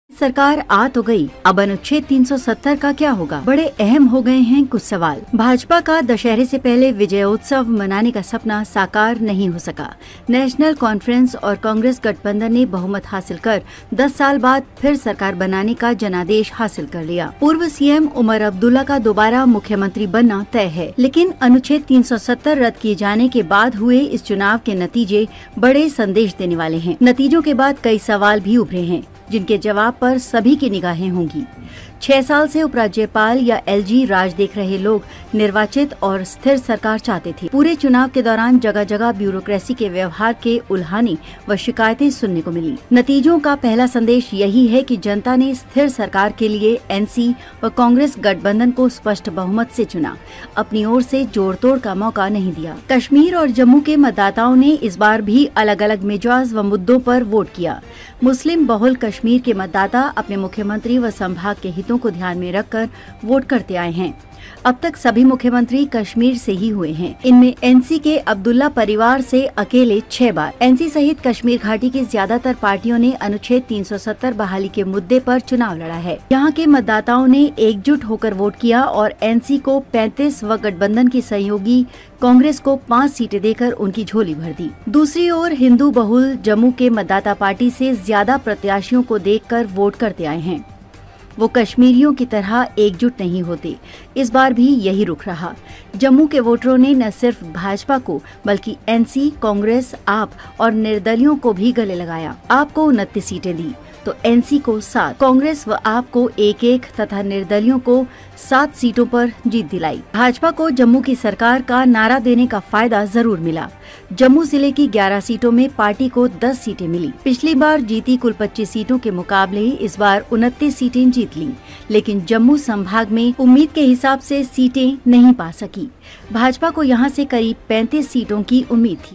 सरकार आ तो गई, अब अनुच्छेद 370 का क्या होगा? बड़े अहम हो गए हैं कुछ सवाल। भाजपा का दशहरे से पहले विजयोत्सव मनाने का सपना साकार नहीं हो सका। नेशनल कॉन्फ्रेंस और कांग्रेस गठबंधन ने बहुमत हासिल कर 10 साल बाद फिर सरकार बनाने का जनादेश हासिल कर लिया। पूर्व सीएम उमर अब्दुल्ला का दोबारा मुख्यमंत्री बनना तय है, लेकिन अनुच्छेद 370 रद्द किए जाने के बाद हुए इस चुनाव के नतीजे बड़े संदेश देने वाले हैं। नतीजों के बाद कई सवाल भी उभरे हैं, जिनके जवाब पर सभी की निगाहें होंगी। 6 साल से उपराज्यपाल या एलजी राज देख रहे लोग निर्वाचित और स्थिर सरकार चाहते थे। पूरे चुनाव के दौरान जगह जगह ब्यूरोक्रेसी के व्यवहार के उल्हानी व शिकायतें सुनने को मिली। नतीजों का पहला संदेश यही है कि जनता ने स्थिर सरकार के लिए एनसी व कांग्रेस गठबंधन को स्पष्ट बहुमत से चुना, अपनी ओर से जोड़ तोड़ का मौका नहीं दिया। कश्मीर और जम्मू के मतदाताओं ने इस बार भी अलग अलग मिजाज व मुद्दों पर वोट किया। मुस्लिम बहुल कश्मीर के मतदाता अपने मुख्यमंत्री व संभाग के हितों को ध्यान में रखकर वोट करते आए हैं। अब तक सभी मुख्यमंत्री कश्मीर से ही हुए हैं। इनमें एनसी के अब्दुल्ला परिवार से अकेले 6 बार। एनसी सहित कश्मीर घाटी की ज्यादातर पार्टियों ने अनुच्छेद 370 बहाली के मुद्दे पर चुनाव लड़ा है। यहाँ के मतदाताओं ने एकजुट होकर वोट किया और एनसी को 35 व गठबंधन की सहयोगी कांग्रेस को 5 सीटें देकर उनकी झोली भर दी। दूसरी ओर हिंदू बहुल जम्मू के मतदाता पार्टी से ज्यादा प्रत्याशियों को देखकर वोट करते आए हैं। वो कश्मीरियों की तरह एकजुट नहीं होते। इस बार भी यही रुख रहा। जम्मू के वोटरों ने न सिर्फ भाजपा को बल्कि एनसी, कांग्रेस, आप और निर्दलियों को भी गले लगाया। आप को 29 सीटें दी तो एनसी को 7, कांग्रेस व आप को 1-1 तथा निर्दलियों को 7 सीटों पर जीत दिलाई। भाजपा को जम्मू की सरकार का नारा देने का फायदा जरूर मिला। जम्मू जिले की 11 सीटों में पार्टी को 10 सीटें मिली। पिछली बार जीती कुल 25 सीटों के मुकाबले इस बार 29 सीटें जीत लीं, लेकिन जम्मू संभाग में उम्मीद के हिसाब से सीटें नहीं पा सकी। भाजपा को यहां से करीब 35 सीटों की उम्मीद थी।